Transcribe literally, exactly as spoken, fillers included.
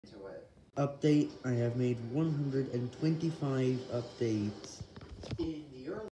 Update, I have made one hundred twenty-five updates. In the early